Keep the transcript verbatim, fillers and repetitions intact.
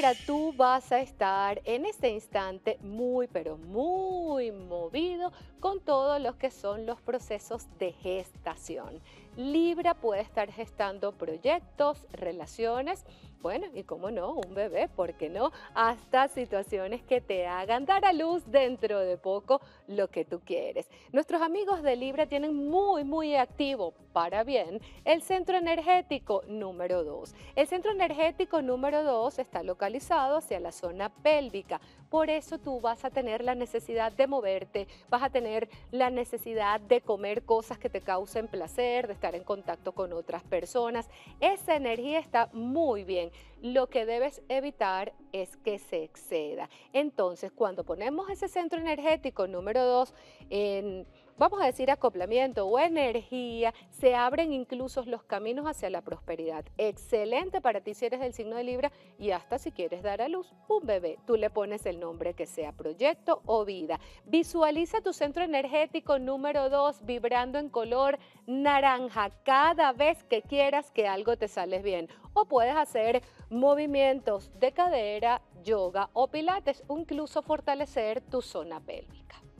Libra, tú vas a estar en este instante muy, pero muy movido con todos los que son los procesos de gestación. Libra puede estar gestando proyectos, relaciones, bueno, y cómo no, un bebé, ¿por qué no? Hasta situaciones que te hagan dar a luz dentro de poco lo que tú quieres. Nuestros amigos de Libra tienen muy, muy activo, para bien, el centro energético número dos. El centro energético número dos está localizado hacia la zona pélvica. Por eso tú vas a tener la necesidad de moverte, vas a tener la necesidad de comer cosas que te causen placer, de estar en contacto con otras personas. Esa energía está muy bien. Lo que debes evitar es que se exceda. Entonces, cuando ponemos ese centro energético número dos en, vamos a decir, acoplamiento o energía, se abren incluso los caminos hacia la prosperidad. Excelente para ti si eres del signo de Libra y hasta si quieres dar a luz un bebé. Tú le pones el nombre que sea proyecto o vida. Visualiza tu centro energético número dos vibrando en color naranja cada vez que quieras que algo te sale bien. O puedes hacer movimientos de cadera, yoga o pilates o incluso fortalecer tu zona pélvica.